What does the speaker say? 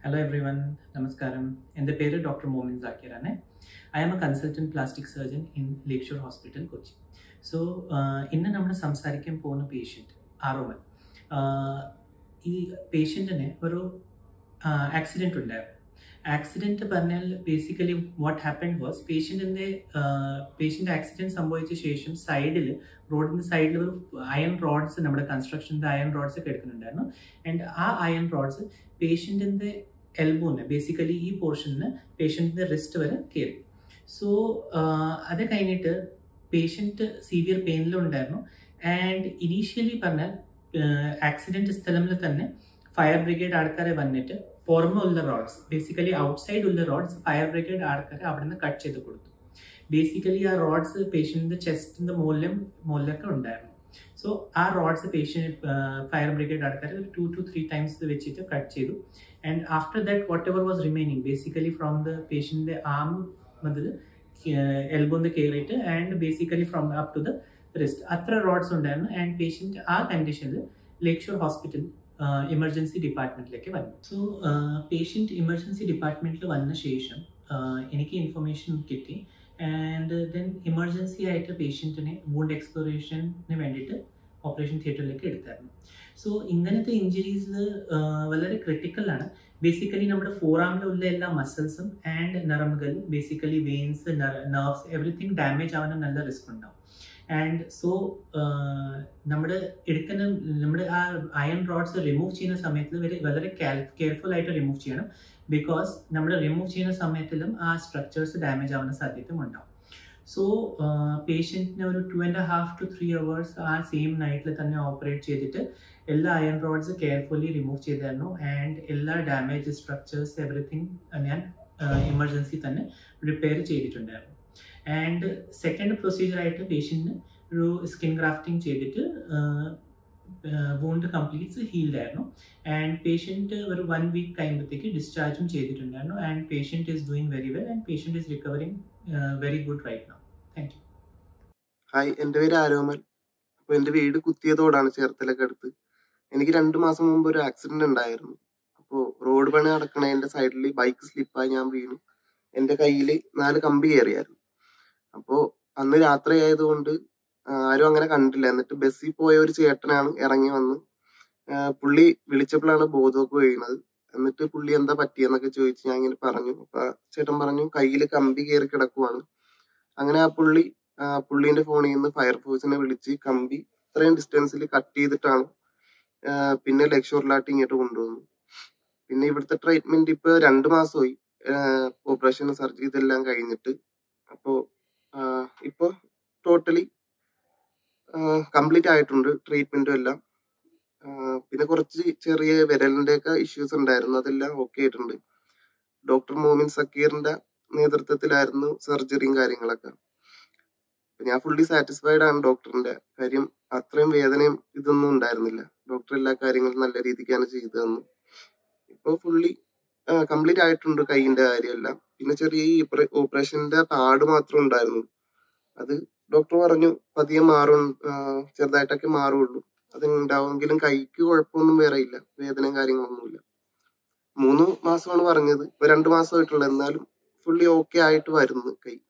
Hello everyone, Namaskaram. In the name Dr. Momin Zakir. I am a consultant plastic surgeon in Lakeshore Hospital, Kochi. So, in the number samsarikkam pona patient, Aroman. This patient accident undayo. Accident basically what happened was patient in the patient accident സംഭവിച്ച ശേഷം സൈഡിൽ റോഡിന്റെ സൈഡിൽ ഒരു iron roads നമ്മുടെ കൺസ്ട്രക്ഷൻ്റെ iron rods ഒക്കെ എടുക്കുന്നുണ്ടായിരുന്നു. And ആ അയൺ റോഡ്സ് പേഷ്യൻറ്റിൻ്റെ എൽബോന് ബേസിക്കലി ഈ പോർഷനിൽ പേഷ്യൻറ്റിൻ്റെ റിസ്റ്റ് വരെ കയറി. സോ അത് കഴിഞ്ഞിട്ട് പേഷ്യൻറ്റ് സീവിയർ പെയിനിലുണ്ടായിരുന്നു. ആൻഡ് ഇനീഷ്യലി പറഞ്ഞാൽ ആക്സിഡൻറ്റ് സ്ഥലത്തിൽ തന്നെ ഫയർ ബ്രിഗേഡ് ആൾക്കാരെ വന്നിട്ട് പുറമെ ഉള്ള റോഡ്സ് ബേസിക്കലി ഔട്ട്സൈഡ് ഉള്ള റോഡ്സ് ഫയർ ബ്രിഗേഡ് ആൾക്കാരെ അവിടെ നിന്ന് കട്ട് ചെയ്ത് കൊടുത്തു. ബേസിക്കലി ആ റോഡ്സ് പേഷ്യൻറ്റിൻ്റെ ചെസ്റ്റിൻ്റെ മുകളിലൊക്കെ ഉണ്ടായിരുന്നു. സോ ആ റോഡ്സ് ഫയർ ബ്രിഗേഡ് ആൾക്കാർ 2 to 3 times വെച്ചിട്ട് കട്ട് ചെയ്തു. And after that whatever was remaining basically from the പേഷ്യൻ്റെ ആം മുതൽ എൽബോന്ന് കയറിയിട്ട് and basically from up to the wrist അത്ര റോഡ്സ് ഉണ്ടായിരുന്നു. ആൻഡ് പേഷ്യൻറ്റ് ആ കണ്ടീഷനിൽ ലേക്ഷോർ ഹോസ്പിറ്റൽ എമർജൻസി ഡിപ്പാർട്ട്മെൻറ്റിലേക്ക് വന്നു. സോ പേഷ്യൻറ്റ് എമർജൻസി ഡിപ്പാർട്ട്മെൻറ്റിൽ വന്ന ശേഷം എനിക്ക് ഇൻഫർമേഷൻ കിട്ടി. ആൻഡ് ദെൻ എമർജൻസി ആയിട്ട് പേഷ്യൻറ്റിനെ വൂണ്ട് എക്സ്പ്ലോറേഷന് വേണ്ടിയിട്ട് ഓപ്പറേഷൻ തിയേറ്ററിലേക്ക് എടുത്തായിരുന്നു. സോ ഇങ്ങനത്തെ ഇഞ്ചുറീസിൽ വളരെ ക്രിട്ടിക്കലാണ്. ബേസിക്കലി നമ്മുടെ ഫോറാമിലുള്ള എല്ലാ മസിൽസും ആൻഡ് നരമ്പുകൾ basically veins nerves everything damage ആവാൻ നല്ല റിസ്ക് ഉണ്ടാവും. ആൻഡ് സോ നമ്മുടെ ആ അയൺ റോഡ്സ് റിമൂവ് ചെയ്യുന്ന സമയത്ത് വളരെ കെയർഫുൾ ആയിട്ട് റിമൂവ് ചെയ്യണം. ബിക്കോസ് നമ്മൾ റിമൂവ് ചെയ്യുന്ന സമയത്തിലും ആ സ്ട്രക്ചേഴ്സ് ഡാമേജ് ആവുന്ന സാധ്യതയും ഉണ്ടാവും. സോ പേഷ്യൻറ്റിന് ഒരു 2.5 to 3 hours ആ സെയിം നൈറ്റിൽ തന്നെ ഓപ്പറേറ്റ് ചെയ്തിട്ട് എല്ലാ അയൺ റോഡ്സ് കെയർഫുള്ളി റിമൂവ് ചെയ്തായിരുന്നു. ആൻഡ് എല്ലാ ഡാമേജ് സ്ട്രക്ചേഴ്സ് എവറിത്തിങ് ഞാൻ എമർജൻസി തന്നെ റിപ്പയർ ചെയ്തിട്ടുണ്ടായിരുന്നു. ആൻഡ് സെക്കൻഡ് പ്രൊസീജിയറായിട്ട് പേഷ്യൻറ്റിന് ഒരു സ്കിൻ ഗ്രാഫ്റ്റിംഗ് ചെയ്തിട്ട് വൂണ്ട് കംപ്ലീറ്റ്സ് ഹീൽഡ് ആയിരുന്നു. ആൻഡ് പേഷ്യൻറ്റ് ഒരു 1 week കഴിയുമ്പോഴത്തേക്ക് ഡിസ്ചാർജും ചെയ്തിട്ടുണ്ടായിരുന്നു. And patient is doing very well and patient is recovering very good right now. Thank you. Hi, എൻ്റെ പേര് ആരോമൽ. അപ്പോൾ എൻ്റെ വീട് കുത്തിയതോടാണ് ചേർത്തലൊക്കെ അടുത്ത്. എനിക്ക് 2 മാസം മുമ്പ് ഒരു ആക്സിഡന്റ് ഉണ്ടായിരുന്നു. അപ്പോൾ റോഡ് പണി നടക്കണതിൻ്റെ സൈഡിൽ ബൈക്ക് സ്ലിപ്പായി ഞാൻ വീണു. എൻ്റെ കയ്യിൽ 4 കമ്പി കയറിയായിരുന്നു. അപ്പോൾ അന്ന് രാത്രി ആയതുകൊണ്ട് ആരും അങ്ങനെ കണ്ടില്ല. എന്നിട്ട് ബസ്സിൽ പോയ ഒരു ചേട്ടനാണ് ഇറങ്ങി വന്ന് പുള്ളി വിളിച്ചപ്പോഴാണ് ബോധമൊക്കെ വീണത്. എന്നിട്ട് പുള്ളി എന്താ പറ്റിയെന്നൊക്കെ ചോദിച്ച് ഞാൻ ഇങ്ങനെ പറഞ്ഞു. അപ്പൊ ചേട്ടൻ പറഞ്ഞു കയ്യിൽ കമ്പി കയറി കിടക്കുവാണ്. അങ്ങനെ ആ പുള്ളീന്റെ ഫോണിൽ നിന്ന് ഫയർഫോഴ്സിനെ വിളിച്ച് കമ്പി ഇത്രയും ഡിസ്റ്റൻസിൽ കട്ട് ചെയ്തിട്ടാണ് പിന്നെ ലക്ഷോറിലായിട്ട് ഇങ്ങോട്ട് കൊണ്ടുവന്നു. പിന്നെ ഇവിടുത്തെ ട്രീറ്റ്മെന്റ് ഇപ്പൊ 2 മാസമായി ഓപ്പറേഷൻ സർജറി ഇതെല്ലാം കഴിഞ്ഞിട്ട്. അപ്പോ ഇപ്പൊ ടോട്ടലി കംപ്ലീറ്റ് ആയിട്ടുണ്ട് ട്രീറ്റ്മെന്റും എല്ലാം. പിന്നെ കുറച്ച് ചെറിയ വിരലിന്റെ ഒക്കെ ഇഷ്യൂസ് ഉണ്ടായിരുന്നു, അതെല്ലാം ഓക്കെ ആയിട്ടുണ്ട്. ഡോക്ടർ മോമിൻ സക്കീറിന്റെ നേതൃത്വത്തിലായിരുന്നു സർജറിയും കാര്യങ്ങളൊക്കെ. ഞാൻ ഫുള്ളി സാറ്റിസ്ഫൈഡ് ആണ് ഡോക്ടറിന്റെ കാര്യം. അത്രയും വേദനയും ഇതൊന്നും ഉണ്ടായിരുന്നില്ല. ഡോക്ടർ എല്ലാ കാര്യങ്ങളും നല്ല രീതിക്കാണ് ചെയ്തു തന്നു. ഇപ്പൊ ഫുള്ളി കംപ്ലീറ്റ് ആയിട്ടുണ്ട് കൈയിന്റെ കാര്യമെല്ലാം. പിന്നെ ചെറിയ ഈ ഓപ്പറേഷന്റെ പാട് മാത്രം ഉണ്ടായിരുന്നു. അത് ഡോക്ടർ പറഞ്ഞു പതിയെ മാറും, ചെറുതായിട്ടൊക്കെ മാറുള്ളൂ. അത് ഉണ്ടാവുമെങ്കിലും കൈക്ക് കുഴപ്പമൊന്നും വേറെ ഇല്ല, വേദനയും കാര്യങ്ങളൊന്നുമില്ല. 3 മാസമാണ് പറഞ്ഞത്, ഇപ്പൊ 2 മാസമായിട്ടുള്ളത്. എന്നാലും ഫുള്ളി ഓക്കെ ആയിട്ട് വരുന്നു കൈ.